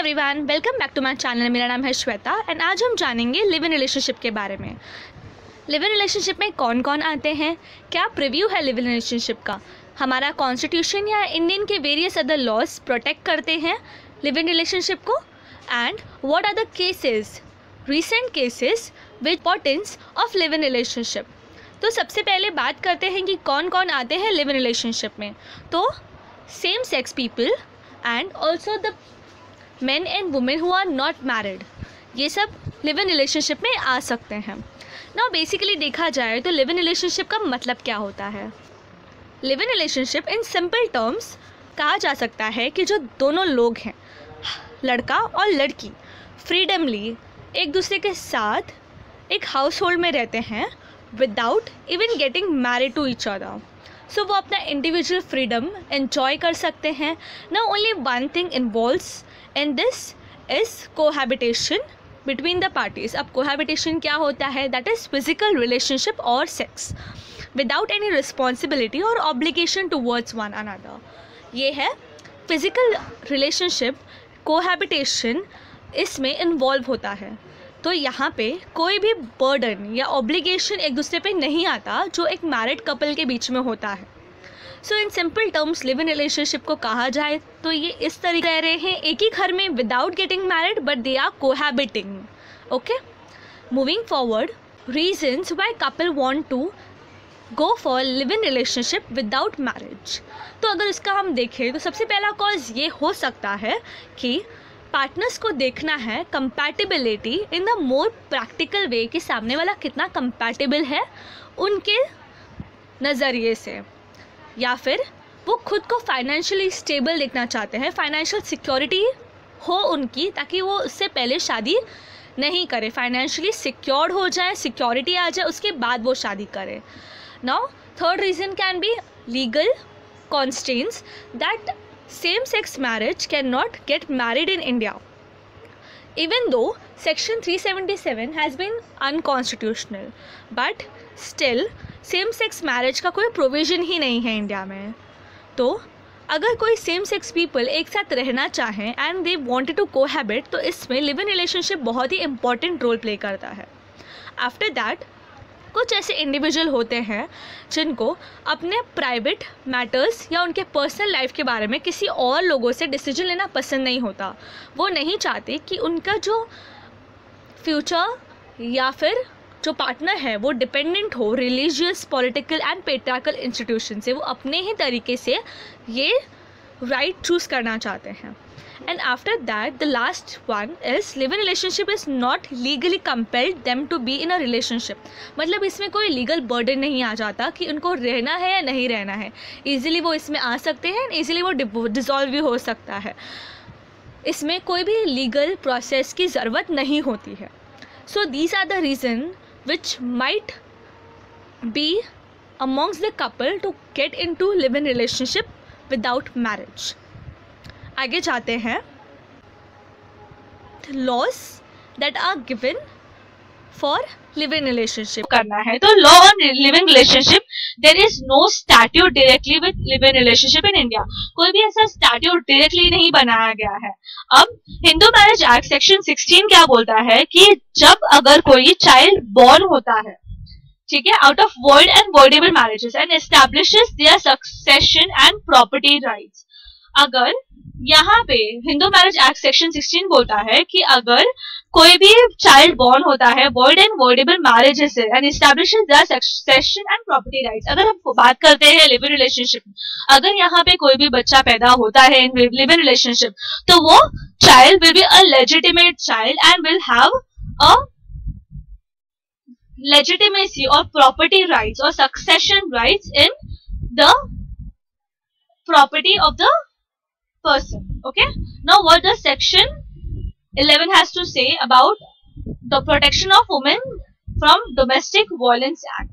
Everyone, welcome back to my channel. मेरा नाम है श्वेता एंड आज हम जानेंगे लिव इन रिलेशनशिप के बारे में। लिव इन रिलेशनशिप में कौन कौन आते हैं, क्या प्रिव्यू है लिव इन रिलेशनशिप का, हमारा कॉन्स्टिट्यूशन या इंडियन के वेरियस अदर लॉज प्रोटेक्ट करते हैं लिव इन रिलेशनशिप को, and what are the cases, recent cases with importance of live in relationship. तो सबसे पहले बात करते हैं कि कौन कौन आते हैं लिव इन रिलेशनशिप में। तो same sex people and also the men and women who are not married, ये सब लिव इन रिलेशनशिप में आ सकते हैं। नाउ बेसिकली देखा जाए तो लिव इन रिलेशनशिप का मतलब क्या होता है। Live in relationship in simple terms कहा जा सकता है कि जो दोनों लोग हैं, लड़का और लड़की, फ्रीडमली एक दूसरे के साथ एक हाउस होल्ड में रहते हैं without even getting married to each other. So वो अपना इंडिविजुअल फ्रीडम एंजॉय कर सकते हैं। Now only one thing involves and this is cohabitation between the parties। अब cohabitation क्या होता है? that is physical relationship or sex without any responsibility or obligation towards one another। ये है physical relationship, cohabitation इसमें involve होता है। तो यहाँ पे कोई भी burden या obligation एक दूसरे पे नहीं आता जो एक married couple के बीच में होता है। So in simple terms live in relationship को कहा जाए तो ये इस तरीके रह रहे हैं एक ही घर में without getting married but they are cohabiting. Okay, moving forward, reasons why couple want to go for live in relationship without marriage. तो अगर इसका हम देखें तो सबसे पहला कॉज ये हो सकता है कि पार्टनर्स को देखना है compatibility in the more practical way कि सामने वाला कितना कंपैटिबल है उनके नज़रिए से, या फिर वो खुद को फाइनेंशियली स्टेबल देखना चाहते हैं, फाइनेंशियल सिक्योरिटी हो उनकी, ताकि वो उससे पहले शादी नहीं करे, फाइनेंशियली सिक्योर्ड हो जाए, सिक्योरिटी आ जाए, उसके बाद वो शादी करे। Now third reason can be legal constraints that same sex marriage can not get married in India even though section 377 has been unconstitutional, but still same sex marriage का कोई प्रोविज़न ही नहीं है इंडिया में। तो अगर कोई सेम सेक्स पीपल एक साथ रहना चाहें and they wanted to cohabit, तो इसमें लिव इन रिलेशनशिप बहुत ही इंपॉर्टेंट रोल प्ले करता है। आफ्टर दैट कुछ ऐसे इंडिविजुअल होते हैं जिनको अपने प्राइवेट मैटर्स या उनके पर्सनल लाइफ के बारे में किसी और लोगों से डिसीजन लेना पसंद नहीं होता। वो नहीं चाहते कि उनका जो फ्यूचर या फिर जो पार्टनर है वो डिपेंडेंट हो religious, political and patriarchal institution से। वो अपने ही तरीके से ये राइट चूज़ करना चाहते हैं। And after that the last one is live in relationship is not legally compelled them to be in a relationship. मतलब इसमें कोई लीगल बर्डन नहीं आ जाता कि उनको रहना है या नहीं रहना है। ईजिली वो इसमें आ सकते हैं एंड ईजिली वो डिज़ोल्व भी हो सकता है। इसमें कोई भी लीगल प्रोसेस की ज़रूरत नहीं होती है। So these are the reason which might be amongst the couple to get into live-in relationship without marriage। आगे जाते हैं, laws that are given for live-in relationship करना है। तो law on live-in relationship, there is no statute directly with live-in relationship in India। कोई भी ऐसा statute directly नहीं बनाया गया है। अब हिंदू मैरिज एक्ट सेक्शन 16 क्या बोलता है कि जब अगर कोई चाइल्ड बॉर्न होता है, ठीक है, out of void and voidable marriages and establishes their succession and property rights. अगर यहाँ पे हिंदू मैरिज एक्ट सेक्शन 16 बोलता है कि अगर कोई भी चाइल्ड बॉर्न होता है void and voidable marriages and establishes their succession and property rights. अगर हम बात करते हैं लिव इन रिलेशनशिप, अगर यहाँ पे कोई भी बच्चा पैदा होता है इन लिव इन रिलेशनशिप, तो वो child will be a legitimate child and will have a legitimacy or property rights or succession rights in the property of the person। Okay, now what does section 11 has to say about the protection of women from domestic violence act।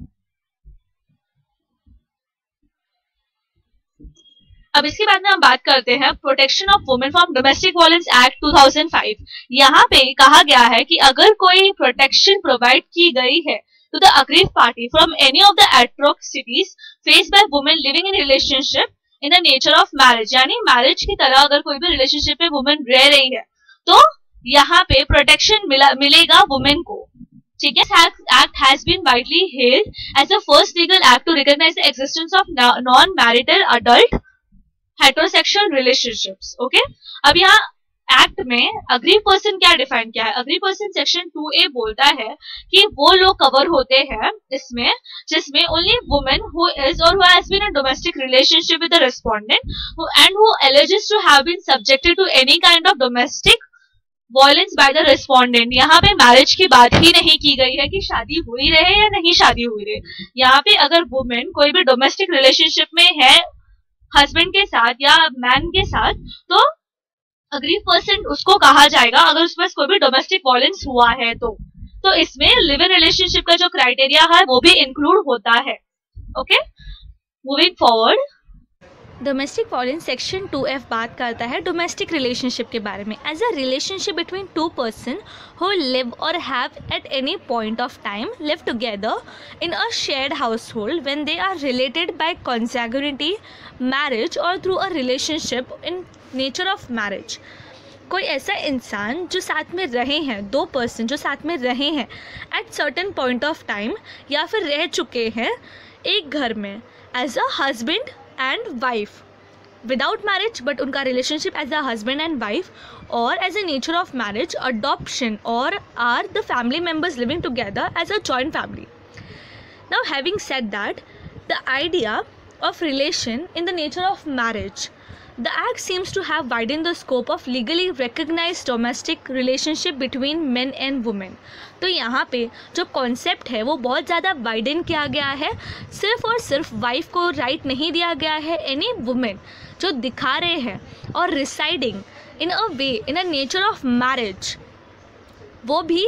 अब इसके बाद में हम बात करते हैं protection of women from domestic violence act 2005। यहाँ पे कहा गया है कि अगर कोई प्रोटेक्शन प्रोवाइड की गई है to the aggrieved party from any of the atrocities faced by women living in relationship in the nature of marriage, यानी मैरिज की तरह अगर कोई भी रिलेशनशिप में वुमेन रह रही है तो यहाँ पे प्रोटेक्शन मिलेगा वुमेन को, ठीक है। Act has been widely held as the first legal act to recognise the existence of non marital adult heterosexual relationships. Okay, अब यहाँ एक्ट में अग्री पर्सन क्या डिफाइन किया है? अग्री पर्सन सेक्शन 2A बोलता है कि वो लोग कवर होते हैं इसमें जिसमें only women who is or who has been in domestic relationship with the respondent and who alleges to have been subjected to any kind of domestic violence by the respondent. यहाँ पे marriage की बात ही नहीं की गई है कि शादी हुई रहे या नहीं शादी हुई रहे। यहाँ पे अगर वुमेन कोई भी डोमेस्टिक रिलेशनशिप में है हस्बैंड के साथ या मैन के साथ तो अग्री पर्सन उसको कहा जाएगा अगर उसके पास कोई भी डोमेस्टिक वायलेंस हुआ है तो इसमें लिव इन रिलेशनशिप का जो क्राइटेरिया है वो भी इंक्लूड होता है। Okay, moving forward, domestic violence section 2F बात करता है डोमेस्टिक रिलेशनशिप के बारे में। As a relationship between two person who live or have at any point of time live together in a shared household when they are related by consanguinity, marriage or through a relationship in nature of marriage. कोई ऐसा इंसान जो साथ में रहे हैं, दो person जो साथ में रहे हैं at certain point of time या फिर रह चुके हैं एक घर में as a husband and wife without marriage, but उनका relationship as a husband and wife or as a nature of marriage, adoption or are the family members living together as a joint family. Now having said that, the idea of relation in the nature of marriage, the act seems to have widened the scope of legally recognized domestic relationship between men and women। तो यहाँ पे जो concept है वो बहुत ज़्यादा widen किया गया है। सिर्फ और सिर्फ वाइफ को राइट नहीं दिया गया है, एनी वुमेन जो दिखा रहे हैं और residing in a way in a nature of marriage वो भी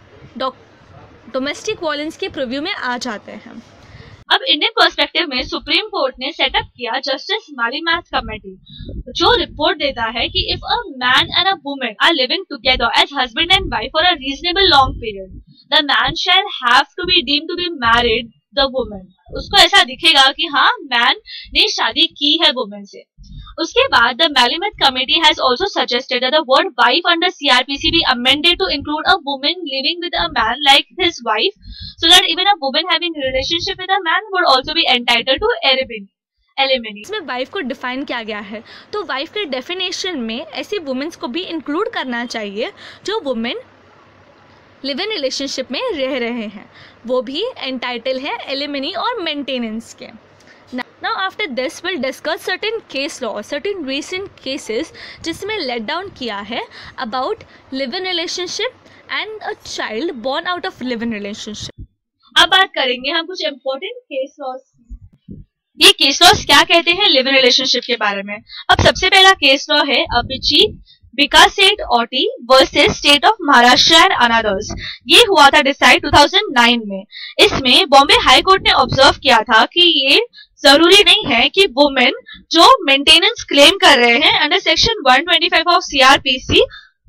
डोमेस्टिक वायलेंस के प्रिव्यू में आ जाते हैं। अब इंडियन पर्सपेक्टिव में सुप्रीम कोर्ट ने सेटअप किया जस्टिस मालीमैथ कमेटी, जो रिपोर्ट देता है कि if a man and a woman are living together as husband and wife for a reasonable long period, the man shall have to be deemed to be married the woman. उसको ऐसा दिखेगा कि हाँ man ने शादी की है woman से। उसके बाद the Malimath committee has also suggested that the word wife under CrPC be amended to include a woman living with a man like his wife, so that even a woman having a relationship with a man would also be entitled to alimony। इसमें wife को define किया गया है, तो wife के definition में ऐसी women's को भी इंक्लूड करना चाहिए जो वुमेन लिव इन रिलेशनशिप में रह रहे हैं, वो भी एंटाइटल है एलिमनी और मेंटेनेंस के। Now after this we'll discuss certain case law, certain recent cases जिसमें let down किया है about live in relationship and a child born out of live in relationship। अब बात करेंगे हम कुछ इम्पोर्टेंट केस लॉज। ये केस लॉज क्या कहते हैं लिव इन रिलेशनशिप के बारे में। अब सबसे पहला केस लॉ है Abhijit Bhikaseth Auti versus state of Maharashtra and others. ये हुआ था डिसाइड 2009 में। इसमें बॉम्बे हाई कोर्ट ने ऑब्जर्व किया था कि ये जरूरी नहीं है कि वुमेन जो मेंटेनेंस क्लेम कर रहे हैं अंडर सेक्शन 125 ऑफ सीआरपीसी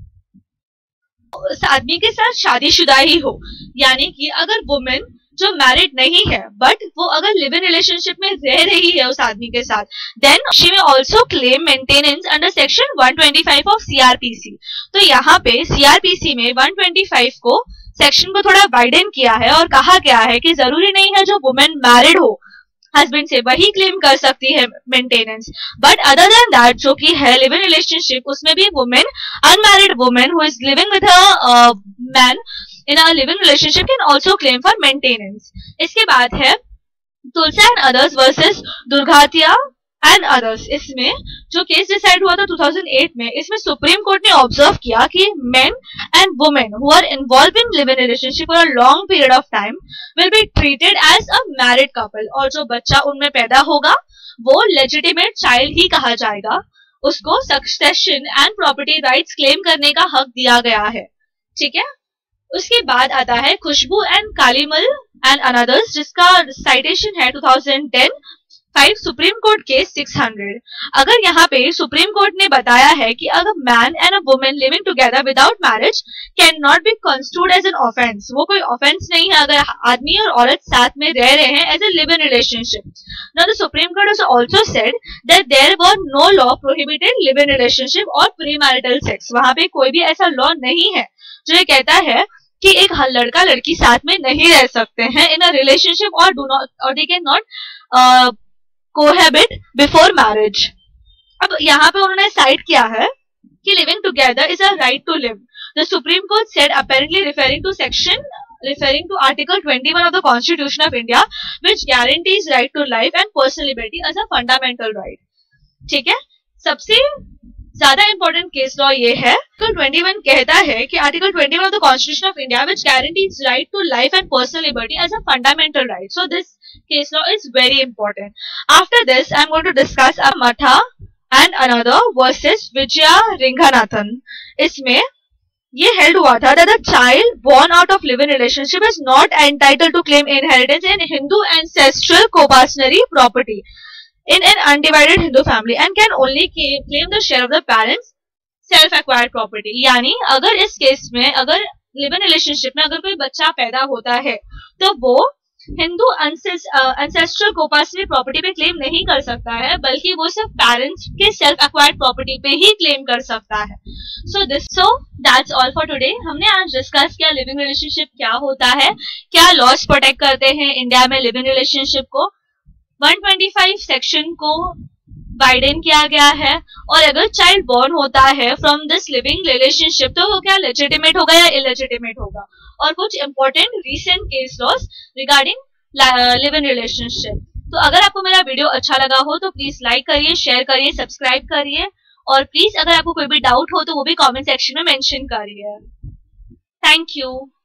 उस आदमी के साथ शादीशुदा ही हो। यानी कि अगर वुमेन जो मैरिड नहीं है बट वो अगर लिव इन रिलेशनशिप में रह रही है उस आदमी के साथ, then she may also claim maintenance under section 125 of CrPC. तो यहाँ पे सीआरपीसी में 125 को सेक्शन को थोड़ा वाइडन किया है और कहा गया है कि जरूरी नहीं है जो वुमेन मैरिड हो हस्बैंड से वही क्लेम कर सकती है maintenance, but other than that जो कि है लिव इन रिलेशनशिप उसमें भी women unmarried women who is living with a man in a living relationship can also claim for maintenance। इसके बाद है Tulsa and others versus Durgatiya and others. इसमें जो केस डिसाइड हुआ था 2008 में, इसमें सुप्रीम कोर्ट ने ऑब्जर्व किया कि men and women who are involved in live in relationship for a long period of time will be treated as a married couple, और जो बच्चा उनमें पैदा होगा वो लेजिटिमेट चाइल्ड ही कहा जाएगा। उसको succession and property rights claim करने का हक दिया गया है। ठीक है, उसके बाद आता है Khushboo and Kalimal and others, जिसका साइटेशन है 2010 5 सुप्रीम कोर्ट केस 600। अगर यहाँ पे सुप्रीम कोर्ट ने बताया है कि अगर man and a women living together without marriage can not be construed as an offence, वो कोई ऑफेंस नहीं है अगर आदमी और औरत साथ में रह रहे हैं as a live in relationship. Now the Supreme Court has also said that there were no law prohibited live in relationship or pre marital sex. वहां पे कोई भी ऐसा लॉ नहीं है जो ये कहता है कि एक लड़का लड़की साथ में नहीं रह सकते हैं in a relationship or do not or they can not cohabit before marriage. अब यहाँ पे उन्होंने साइड किया है कि living together is a right to live. The Supreme Court said apparently referring to Article 21 of the Constitution of India, which guarantees right to life and personal liberty as a fundamental right. ठीक है, सबसे ज्यादा important case law ये है. Article 21 कहता है कि article 21 of the Constitution of India, which guarantees right to life and personal liberty as a fundamental right. So this case law is very important. After this, I am going to discuss a Matha and another versus Vijaya Ringanathan. इसमें ये held हुआ था that the child born out of live-in relationship is not entitled to claim inheritance in Hindu ancestral co-basnary property in an undivided Hindu family and can only claim the share of the parents self-acquired property. यानी अगर इस case में अगर live in relationship में अगर कोई बच्चा पैदा होता है तो वो हिंदू एंसेस्ट्रल कोपासनरी प्रॉपर्टी पे क्लेम नहीं कर सकता है, बल्कि वो सिर्फ पेरेंट्स के सेल्फ एक्वायर्ड प्रॉपर्टी पे ही क्लेम कर सकता है. So that's all for today. हमने आज डिस्कस किया लिविंग रिलेशनशिप क्या होता है, क्या लॉज प्रोटेक्ट करते हैं इंडिया में लिविंग रिलेशनशिप को. 125 सेक्शन को वाइडन किया गया है और अगर चाइल्ड बॉर्न होता है फ्रॉम दिस लिविंग रिलेशनशिप तो वो क्या लेजिटिमेट होगा या इलेजिटिमेट होगा. और कुछ important recent case laws regarding live in relationship. तो अगर आपको मेरा वीडियो अच्छा लगा हो तो प्लीज लाइक करिए, शेयर करिए, सब्सक्राइब करिए और प्लीज अगर आपको कोई भी डाउट हो तो वो भी कमेंट सेक्शन में मेंशन करिए. Thank you.